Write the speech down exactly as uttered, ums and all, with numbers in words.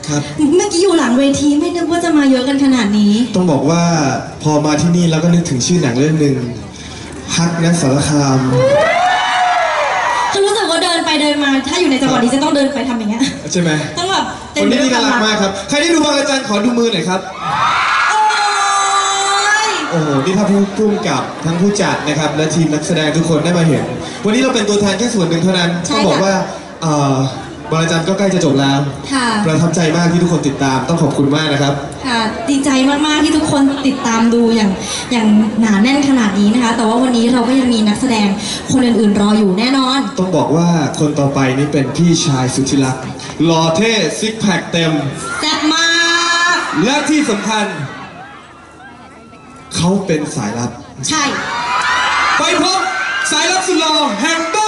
ครับเมื่อกี้อยู่หลังเวทีไม่นึกว่าจะมาเยอะกันขนาดนี้ต้องบอกว่าพอมาที่นี่แล้วก็นึกถึงชื่อหนังเรื่องหนึ่งฮักนะสารคามคือรู้สึกว่าเดินไปเดินมาถ้าอยู่ในจังหวัดนี้จะต้องเดินไปทำอย่างเงี้ยใช่ไหมต้องแบบคนนี้น่ารักมากครับใครที่ดูบางอาจารย์ขอดูมือหน่อยครับโอ้โหนี่ถ้าผู้พุ่มกับทั้งผู้จัดนะครับและทีมนักแสดงทุกคนได้มาเห็นวันนี้เราเป็นตัวแทนแค่ส่วนหนึ่งเท่านั้นต้องบอกว่าบางอาจารย์ก็ใกล้จะจบแล้วประทับใจมากที่ทุกคนติดตามต้องขอบคุณมากนะครับค่ะดีใจมากๆที่ทุกคนติดตามดูอย่างอย่างหนาแน่นขนาดนี้นะคะแต่ว่าวันนี้เราก็ยังมีนักแสดงคนอื่นๆรออยู่แน่นอนต้องบอกว่าคนต่อไปนี่เป็นพี่ชายสุดที่รักหล่อเท่ซิกแพคเต็มแซ่บมากและที่สำคัญเขาเป็นสายลับใช่ไปพบสายลับสุดหล่อแห่งบ้